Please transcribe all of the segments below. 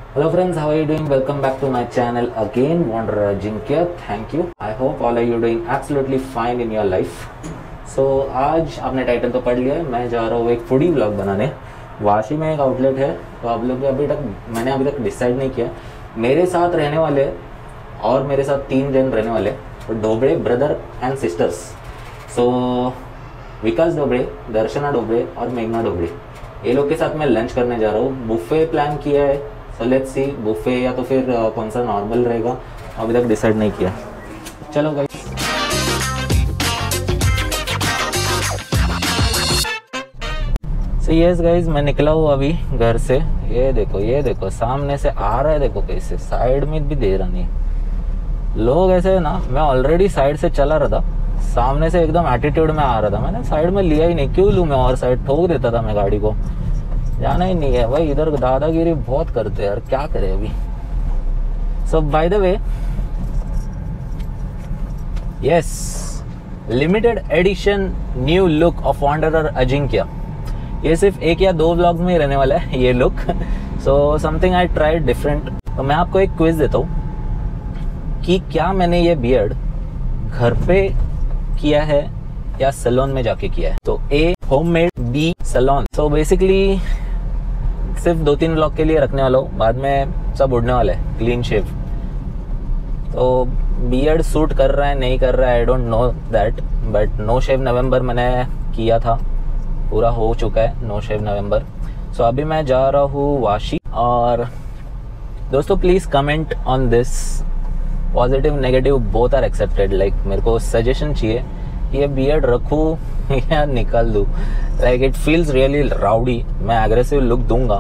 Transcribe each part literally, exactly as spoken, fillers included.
Hello friends, how are you doing? Welcome back to my channel again, Wanderer Ajinkya. Thank you. I hope all of you doing absolutely fine in your life. So आज आपने title तो पढ़ लिया है, मैं जा रहा हूँ एक फूडी व्लॉग बनाने। वाशी में एक आउटलेट है, तो आप लोग अभी तक मैंने अभी तक डिसाइड नहीं किया। मेरे साथ रहने वाले और मेरे साथ तीन जन रहने वाले Dobde brother and sisters. So Vikas Dobde, Darshana Dobde और मेघना डोबड़े, ये लोग के साथ मैं लंच करने जा रहा हूँ। बुफे प्लान किया है, सो लेट्स सी बुफे या तो फिर uh, कौन सा नॉर्मल रहेगा, अभी तक डिसाइड नहीं किया। चलो गाइस, सो यस गाइस, मैं निकला हूँ अभी घर से। ये देखो ये देखो सामने से आ रहा है, देखो कैसे साइड में भी दे रहा नहीं लोग ऐसे ना। मैं ऑलरेडी साइड से चला रहा था, सामने से एकदम एटीट्यूड में आ रहा था, मैंने साइड में लिया ही नहीं। क्यों लूँ मैं, और साइड ठोक देता था मैं गाड़ी को। जाना ही नहीं है भाई, इधर दादागिरी बहुत करते हैं यार, क्या करे अभी। So by the way, yes, limited edition new look of wanderer Ajinkya. ये सिर्फ एक या दो व्लॉग्स में ही रहने वाला है ये look. So something I tried different. तो मैं आपको एक क्विज देता हूँ कि क्या मैंने ये बियर्ड घर पे किया है या सैलून में जाके किया है। तो A homemade, B salon. So basically सिर्फ दो तीन व्लॉग के लिए रखने वाला हूँ, बाद में सब उड़ने वाला है, क्लीन शेव। तो बियर्ड सूट कर रहा है नहीं कर रहा है, I don't know that, but no shave November मैंने किया था, पूरा हो चुका है नो शेव नवंबर। सो अभी मैं जा रहा हूँ वाशी। और दोस्तों please comment on this, positive negative both are accepted. Like मेरे को सजेशन चाहिए कि ये बियर्ड रखूँ या निकाल दूँ। Like it feels really rowdy. मैं एग्रेसिव लुक दूंगा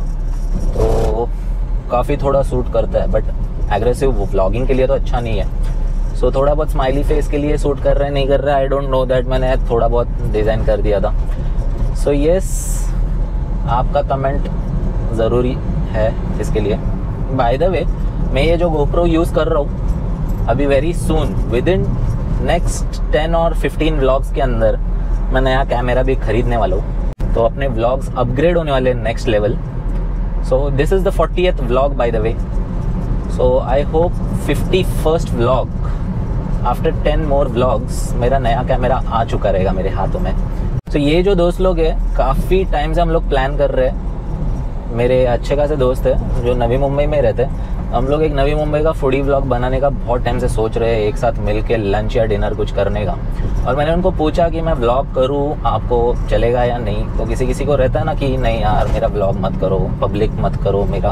तो काफ़ी थोड़ा सूट करता है, बट एग्रेसिव व्लॉगिंग के लिए तो अच्छा नहीं है। सो so, थोड़ा बहुत स्माइली फेस के लिए सूट कर रहे हैं नहीं कर रहे हैं, आई डोंट नो दैट, मैंने थोड़ा बहुत डिज़ाइन कर दिया था। सो so, यस yes, आपका कमेंट ज़रूरी है इसके लिए। बाय द वे, मैं ये जो गोप्रो यूज़ कर रहा हूँ अभी very soon, within next ten और फिफ्टीन व्लॉग्स के अंदर मैं नया कैमरा भी खरीदने वाला हूँ। तो अपने व्लॉग्स अपग्रेड होने वाले next level. So this is the fortieth vlog by the way. So I hope fifty first vlog after ten more vlogs मेरा नया कैमरा आ चुका रहेगा मेरे हाथों में। तो so, ये जो दोस्त लोग हैं, काफ़ी टाइम से हम लोग प्लान कर रहे हैं। मेरे अच्छे खासे दोस्त है जो नवी मुंबई में रहते हैं। हम लोग एक नवी मुंबई का फूडी व्लॉग बनाने का बहुत टाइम से सोच रहे हैं, एक साथ मिल के लंच या डिनर कुछ करने का। और मैंने उनको पूछा कि मैं व्लॉग करूँ, आपको चलेगा या नहीं। तो किसी किसी को रहता है ना कि नहीं यार मेरा व्लॉग मत करो, पब्लिक मत करो, मेरा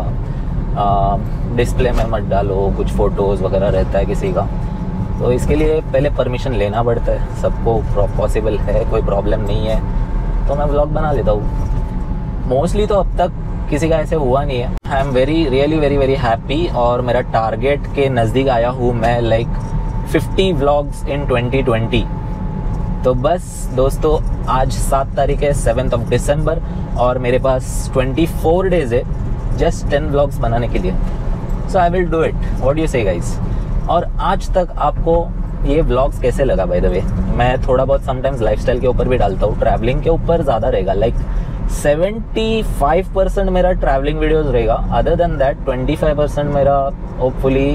डिस्प्ले में मत डालो, कुछ फ़ोटोज़ वगैरह रहता है किसी का। तो इसके लिए पहले परमिशन लेना पड़ता है, सबको पॉसिबल है, कोई प्रॉब्लम नहीं है तो मैं व्लॉग बना लेता हूँ। मोस्टली तो अब तक किसी का ऐसे हुआ नहीं है। I am very really very very happy. और मेरा टारगेट के नज़दीक आया हूँ मैं, like fifty vlogs in twenty twenty. तो बस दोस्तों, आज सात तारीख है, सेवेंथ ऑफ दिसंबर, और मेरे पास ट्वेंटी फोर डेज है जस्ट टेन व्लॉग्स बनाने के लिए। So I will do it, what you say guys. और आज तक आपको ये व्लॉग्स कैसे लगा? बाय द वे, मैं थोड़ा बहुत समटाइम्स लाइफस्टाइल के ऊपर भी डालता हूँ, ट्रैवलिंग के ऊपर ज़्यादा रहेगा, लाइक सेवेंटी फाइव परसेंट मेरा ट्रैवलिंग वीडियोस रहेगा। Other than that twenty five percent मेरा होपफुली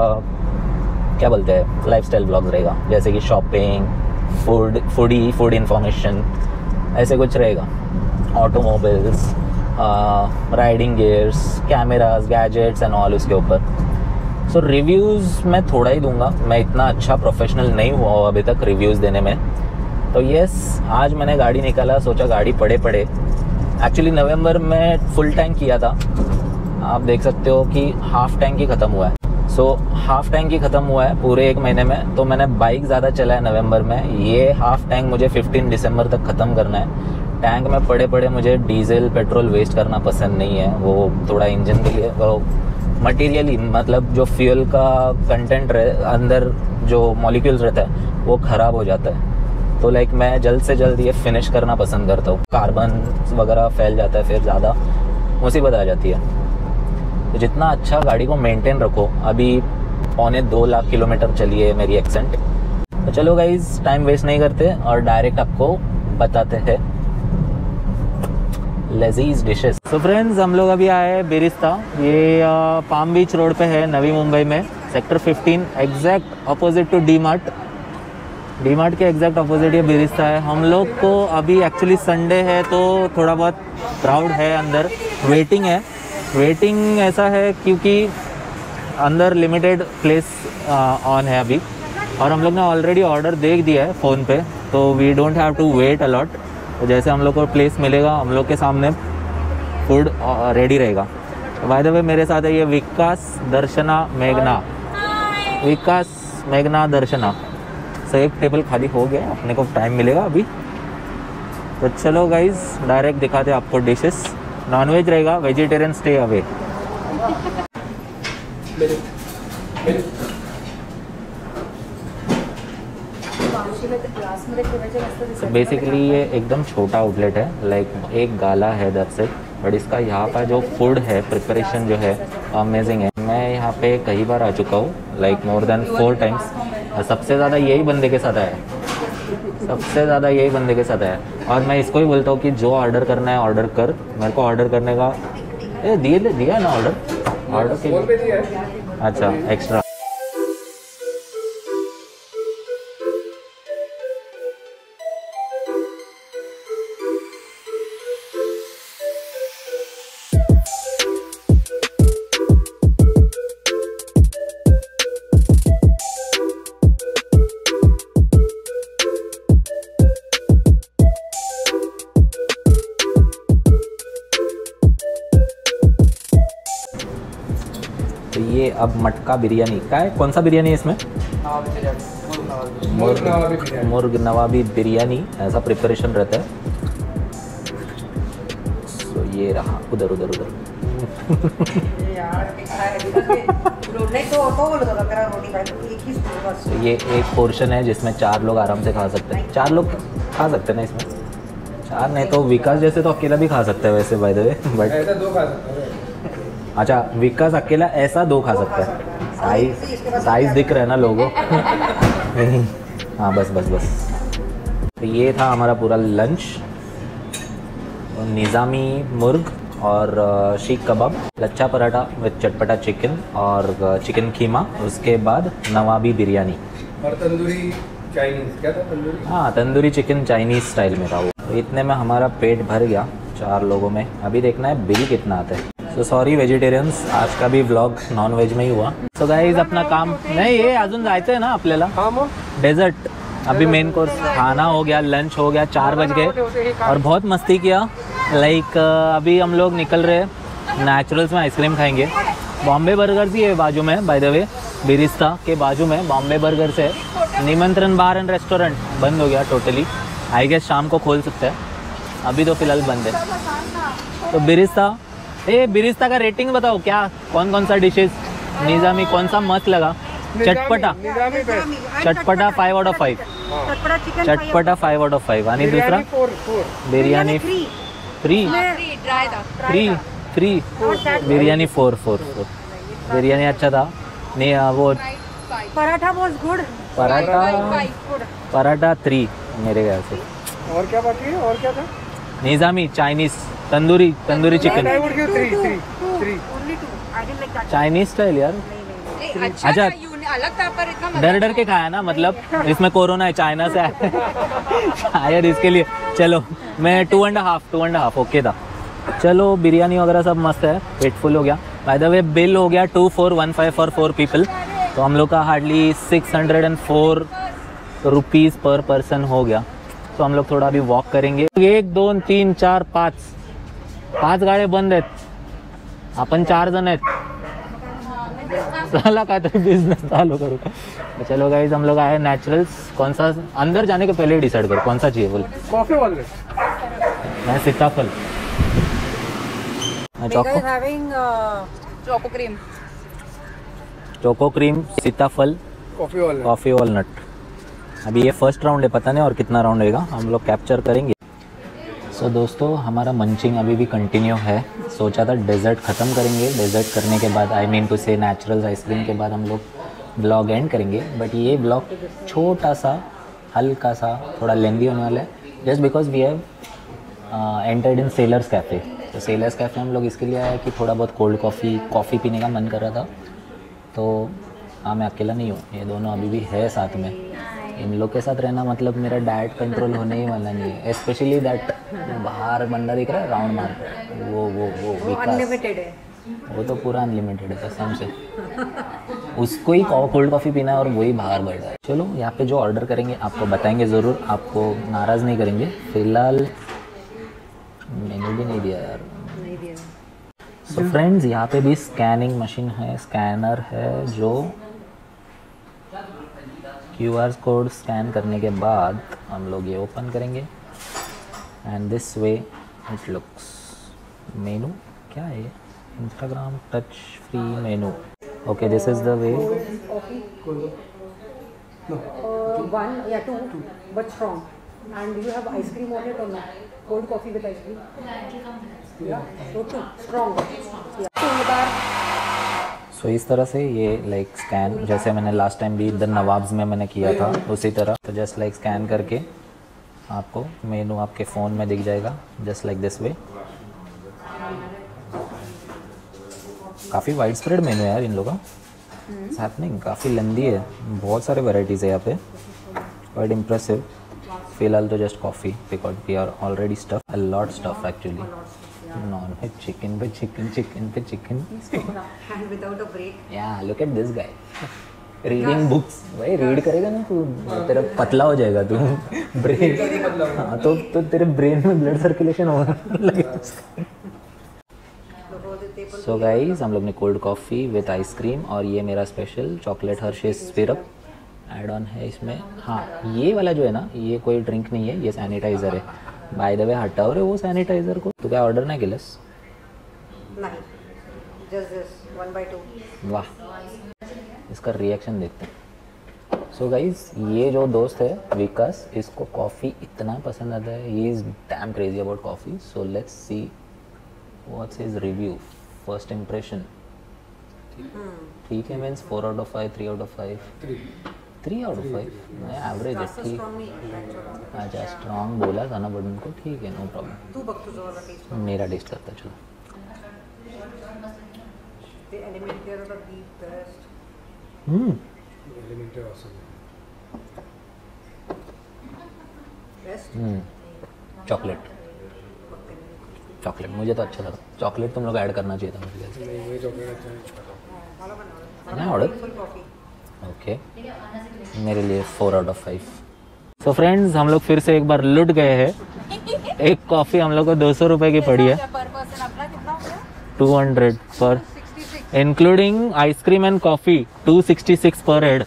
क्या बोलते हैं लाइफस्टाइल व्लॉग्स रहेगा, जैसे कि shopping, food, foodie food information, ऐसे कुछ रहेगा। Automobiles, riding gears, cameras, gadgets and all उसके ऊपर। सो so, रिव्यूज़ मैं थोड़ा ही दूंगा, मैं इतना अच्छा प्रोफेशनल नहीं हुआ हूँ अभी तक रिव्यूज़ देने में। तो यस, आज मैंने गाड़ी निकाला, सोचा गाड़ी पड़े पड़े। एक्चुअली नवंबर में फुल टैंक किया था, आप देख सकते हो कि हाफ टैंक ही ख़त्म हुआ है। सो हाफ टैंक ही ख़त्म हुआ है पूरे एक महीने में। तो मैंने बाइक ज़्यादा चलाया नवंबर में, ये हाफ टैंक मुझे फिफ्टीन दिसंबर तक ख़त्म करना है। टैंक में पड़े पड़े मुझे डीजल पेट्रोल वेस्ट करना पसंद नहीं है, वो थोड़ा इंजन के लिए, वो मटीरियली मतलब जो फ्यूल का कंटेंट रहे अंदर, जो मॉलिक्यूल्स रहता है वो ख़राब हो जाता है। तो लाइक मैं जल्द से जल्द ये फिनिश करना पसंद करता हूँ। कार्बन वगैरह फैल जाता है, फिर ज़्यादा मुसीबत आ जाती है। तो जितना अच्छा गाड़ी को मेंटेन रखो। अभी पौने दो लाख किलोमीटर चली है मेरी एक्सेंट। तो चलो गाइज, टाइम वेस्ट नहीं करते और डायरेक्ट आपको बताते हैं। लजीज डिशेस। सो फ्रेंड्स, हम लोग अभी आए हैं बिरिस्ता। ये पाम बीच रोड पे है, नवी मुंबई में, sector fifteen, exact opposite to D Mart. D Mart के एग्जैक्ट अपोजिट ये बिरिस्ता है। हम लोग को अभी एक्चुअली संडे है तो थोड़ा बहुत क्राउड है अंदर, वेटिंग है। वेटिंग ऐसा है क्योंकि अंदर लिमिटेड प्लेस ऑन है अभी, और हम लोग ने ऑलरेडी ऑर्डर दे दिया है फ़ोन पे, तो we don't have to wait a lot. तो जैसे हम लोग को प्लेस मिलेगा, हम लोग के सामने फूड रेडी रहेगा। बाय द वे मेरे साथ है ये विकास, दर्शना, मेघना। विकास, मेघना, दर्शना। सो एक टेबल खाली हो गया, अपने को टाइम मिलेगा अभी। तो चलो गाइज, डायरेक्ट दिखाते हैं आपको डिशेस। नॉनवेज रहेगा, वेजिटेरियन स्टे अवे। बेसिकली ये एकदम छोटा आउटलेट है, लाइक एक गाला है दैट्स इट, बट इसका यहाँ पर जो फूड है, प्रिपरेशन जो है अमेजिंग है। मैं यहाँ पे कई बार आ चुका हूँ, like more than four times. सबसे ज़्यादा यही बंदे के साथ आया है, सबसे ज़्यादा यही बंदे के साथ आया है। और मैं इसको ही बोलता हूँ कि जो ऑर्डर करना है ऑर्डर कर। मेरे को ऑर्डर करने का ए दिए दिया ना ऑर्डर ऑर्डर के अच्छा एक्स्ट्रा। तो ये अब मटका बिरयानी का है। कौन सा बिरयानी है इसमें? मुर्ग मुर्ग नवाबी बिरयानी, ऐसा प्रिपरेशन रहता है। तो ये रहा, उधर उधर उधर तो ये एक पोर्शन है जिसमें चार लोग आराम से खा सकते हैं। चार लोग खा सकते हैं ना इसमें? चार नहीं तो विकास जैसे तो अकेला भी खा सकते हैं वैसे, बाय द वे, बट ऐसा दो खा सकते हैं। अच्छा, विकास अकेला ऐसा दो खा सकता है। साइज साइज दिख रहा है ना लोगों हाँ बस बस बस। तो ये था हमारा पूरा लंच। निज़ामी मुर्ग और शीख कबाब, लच्छा पराठा विद चटपटा चिकन और चिकन कीमा, उसके बाद नवाबी बिरयानी और तंदूरी चाइनीज़। क्या था तंदूरी? हाँ, तंदूरी चिकन चाइनीज़ स्टाइल में था वो। तो इतने में हमारा पेट भर गया चार लोगों में। अभी देखना है बिल कितना आता है। सो सॉरी वेजिटेरियंस, आज का भी व्लॉग नॉन वेज में ही हुआ। सो गाइज अपना काम नाही, हे अजून जायचं है ना आपल्याला डेजर्ट। अभी मेन कोर्स खाना हो गया, लंच हो गया, चार बज गए और बहुत मस्ती किया। लाइक अभी हम लोग निकल रहे हैं नेचुरल्स में, आइसक्रीम खाएंगे। बॉम्बे बर्गर्स ही है बाजू में, बाय द वे, बिरिस्ता के बाजू में बॉम्बे बर्गर्स है। निमंत्रण बार एंड रेस्टोरेंट बंद हो गया टोटली, आई गेस शाम को खोल सकते हैं, अभी तो फिलहाल बंद है। तो बिरिस्ता, ए बिरिस्ता का रेटिंग बताओ, क्या कौन कौन सा डिशेस? निज़ामी कौन सा मस्त लगा? चटपटा चटपटा फाइव आउट ऑफ फाइव, चटपटा फाइव आउट ऑफ फाइव। आणि दूसरा biryani free free free biryani four four four biryani अच्छा था। नहीं वो paratha was good, paratha paratha three मेरे ख्याल से। और क्या बाकी है? और क्या था? Nizami Chinese tandoori tandoori chicken, Chinese style यार। अच्छा, डर डर के खाया ना, मतलब इसमें कोरोना है, चाइना से आया शायद इसके लिए। चलो मैं two and half two and half okay था। चलो बिरयानी वगैरह सब मस्त है, पेट फुल हो गया। बाय द वे बिल हो गया two four one five for four people, तो हम लोग का hardly six hundred and four rupees per person हो गया। तो हम लोग थोड़ा अभी वॉक करेंगे। एक दोन तीन चार पाच पाच गाड्या बंद आहेत, आपण चार जण आहेत, चला काय तो बिजनेस चालू करो। तो चलो गाइज हम लोग आए नेचुरल्स। कौन सा अंदर जाने के पहले ही डिसाइड करो कौन सा चाहिए बोल। कॉफी वाले मैं सीताफल, choco choco cream choco cream सीताफल कॉफी वाले कॉफी वॉलनट। अभी ये फर्स्ट राउंड है, पता नहीं और कितना राउंड रहेगा, हम लोग कैप्चर करेंगे। सो so, दोस्तों हमारा मंचिंग अभी भी कंटिन्यू है। सोचा था डेजर्ट ख़त्म करेंगे, डेजर्ट करने के बाद I mean to say Natural ice cream के बाद हम लोग ब्लॉग एंड करेंगे। बट ये ब्लॉग छोटा सा, हल्का सा, थोड़ा लेंदी होने वाला है, just because we have entered in Cellars Cafe. तो सेलर्स कैफ़े हम लोग इसके लिए आए कि थोड़ा बहुत कोल्ड कॉफ़ी कॉफ़ी पीने का मन कर रहा था। तो हाँ, मैं अकेला नहीं हूँ, ये दोनों अभी भी है साथ में। इन लोग के साथ रहना मतलब मेरा डाइट कंट्रोल होने ही वाला नहीं है। स्पेशली दैट बाहर बंदा दिख रहा है राउंड मार रहा है, वो वो वो विकास, अनलिमिटेड है वो तो पूरा अनलिमिटेड है कसम से। उसको ही कोल्ड कॉफ़ी पीना है और वही बाहर बैठ रहा है। चलो यहाँ पे जो ऑर्डर करेंगे आपको बताएंगे ज़रूर, आपको नाराज़ नहीं करेंगे। फ़िलहाल मेन्यू भी नहीं दिया यार। नहीं दिया। सो फ्रेंड्स, यहाँ पे भी स्कैनिंग मशीन है, स्कैनर है जो क्यू आर कोड स्कैन करने के बाद हम लोग ये ओपन करेंगे and this way it looks. Menu क्या है? Instagram touch free menu. Okay, this is the way. One या two but strong and you have ice cream on it और not? Cold coffee with ice cream या तो to strong. So so, इस तरह से ये लाइक स्कैन, जैसे मैंने लास्ट टाइम भी द नवाब्स में मैंने किया था उसी तरह। तो जस्ट लाइक स्कैन करके आपको मेनू आपके फ़ोन में दिख जाएगा, जस्ट लाइक दिस वे। काफ़ी वाइड स्प्रेड मेनू है यार इन लोगों का, हैपनिंग काफ़ी लंबी है, बहुत सारे वेराइटीज़ है यहाँ पे, क्वाइट इम्प्रेसिव। फिलहाल तो just coffee because we are already stuff a lot stuff actually. Non veg chicken पे चिकन, चिकन पे chicken and without a break. या look at this guy reading books. भाई रीड करेगा ना तू, तेरा पतला हो जाएगा तू। ब्रेन, हाँ तो तो तेरे ब्रेन में ब्लड सर्कुलेशन होगा लगेगा। सो गाइस, हम लोग ने कोल्ड कॉफ़ी विद आइसक्रीम और ये मेरा special chocolate Hershey's syrup add on है इसमें। हाँ, ये वाला जो है ना, ये कोई ड्रिंक नहीं है, ये सैनिटाइज़र है। बाय द वे हटाओ रे वो सैनिटाइज़र को। तो क्या ऑर्डर नहीं गिलस? नहीं, just this one by two. वाह, इसका रिएक्शन देखते हैं। सो गाइस, ये जो दोस्त है विकास, इसको कॉफ़ी इतना पसंद आता है, he is damn crazy about coffee. So let's see what's his review, first impression. ठीक है, means four out of five, three out of five, three out of five, average है, ठीक। अच्छा, स्ट्रॉन्ग बोला था ना बट उनको, ठीक है, नो प्रॉब्लम। मेरा टेस्ट करता चलो। हम्म चॉकलेट चॉकलेट मुझे तो अच्छा लगा। चॉकलेट तुम लोग ऐड करना चाहिए था मुझे। नहीं ऑर्डर ओके, मेरे लिए four out of five. So friends, हम लोग फिर से एक बार लुट गए हैं। एक कॉफ़ी हम लोग को दो सौ रुपये की पड़ी है, two hundred per including ice cream and coffee, two sixty six per head.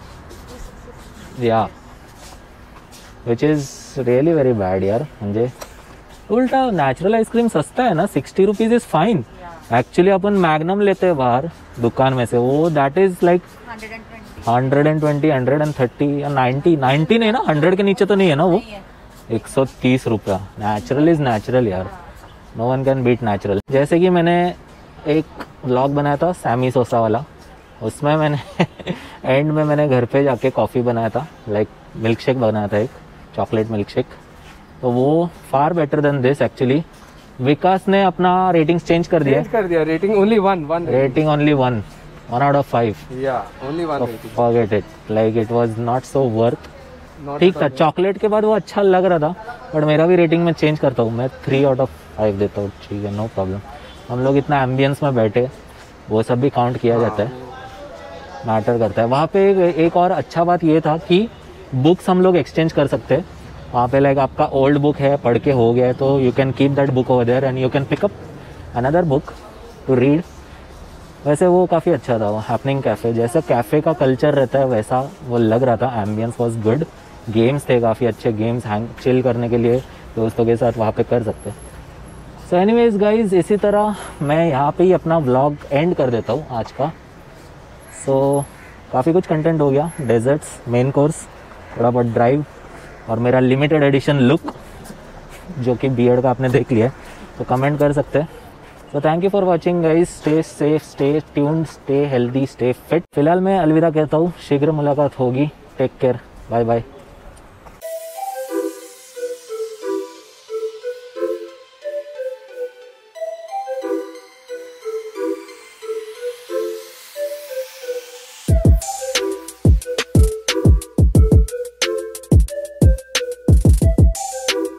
या which is really very bad यार। मुझे उल्टा नेचुरल आइसक्रीम सस्ता है ना, sixty rupees is fine. Actually अपन मैग्नम लेते हैं बाहर दुकान में से, वो that is like hundred and twenty, hundred and thirty या नाइन्टी, नाइन्टी नहीं ना, हंड्रेड के नीचे तो नहीं है ना वो। एक सौ तीस रुपया। नेचुरल इज़ नेचुरल यार, no one can beat Natural. जैसे कि मैंने एक व्लॉग बनाया था सैमी सोसा वाला, उसमें मैंने एंड में मैंने घर पे जाके कॉफ़ी बनाया था, लाइक मिल्क शेक बनाया था, एक चॉकलेट मिल्क शेक। तो वो far better than this actually. Vikas ने अपना रेटिंग्स चेंज कर दिया चेंज कर दिया rating only one one rating only one one out of five. या only one rating. Forget it, like it was not so worth. ठीक था, चॉकलेट के बाद वो अच्छा लग रहा था, बट मेरा भी रेटिंग मैं चेंज करता हूँ, मैं थ्री आउट ऑफ फाइव देता हूँ। ठीक है, नो प्रॉब्लम। हम लोग इतना एम्बियंस में बैठे, वो सब भी काउंट किया जाता है, मैटर करता है। वहाँ पे एक और अच्छा बात ये था कि बुक्स हम लोग एक्सचेंज कर सकते हैं वहाँ पे। लाइक आपका ओल्ड बुक है, पढ़ के हो गया है, तो you can keep that book over there and you can pick up another book to read. वैसे वो काफ़ी अच्छा था, वो हैपनिंग कैफ़े जैसा कैफ़े का कल्चर रहता है वैसा वो लग रहा था। एम्बियंस वॉज गुड, गेम्स थे काफ़ी अच्छे, गेम्स हैंग चिल करने के लिए दोस्तों के साथ वहाँ पे कर सकते। सो एनीवेज गाइज, इसी तरह मैं यहाँ पे ही अपना व्लॉग एंड कर देता हूँ आज का। सो so, काफ़ी कुछ कंटेंट हो गया, डेजर्ट्स, मेन कोर्स, थोड़ा बहुत ड्राइव और मेरा लिमिटेड एडिशन लुक जो कि बियर्ड का आपने देख लिया है, तो कमेंट कर सकते हैं। So thank you for watching guys, stay safe, stay tuned, stay healthy, stay fit. फिलहाल मैं अलविदा कहता हूँ, शीघ्र मुलाकात होगी, टेक केयर, बाय बाय।